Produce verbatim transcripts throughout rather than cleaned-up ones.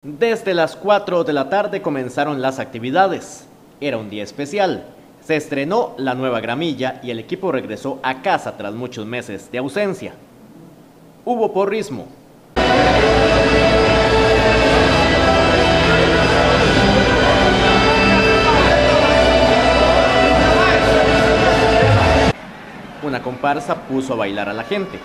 Desde las cuatro de la tarde comenzaron las actividades. Era un día especial. Se estrenó la nueva gramilla y el equipo regresó a casa tras muchos meses de ausencia. Hubo porrismo. Una comparsa puso a bailar a la gente.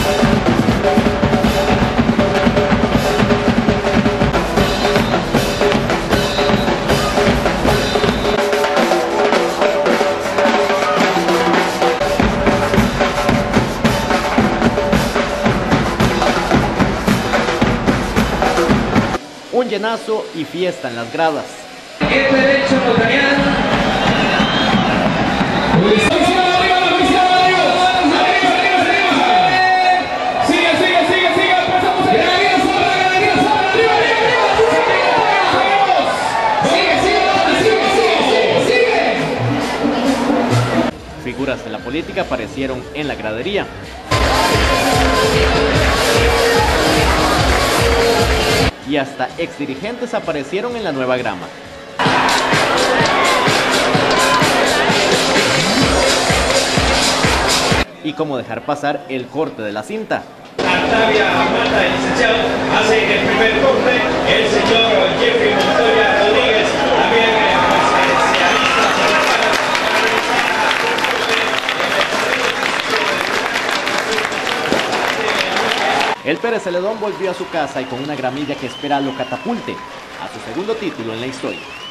Un llenazo y fiesta en las gradas. El derecho notarial. Figuras de la política aparecieron en la gradería. Y hasta exdirigentes aparecieron en la nueva grama. Y cómo dejar pasar el corte de la cinta. Artavia Amanda, el licenciado, hace el primer corte, el señor Jeffrey Montoya Rodríguez, también El Pérez Celedón volvió a su casa y con una gramilla que espera lo catapulte a su segundo título en la historia.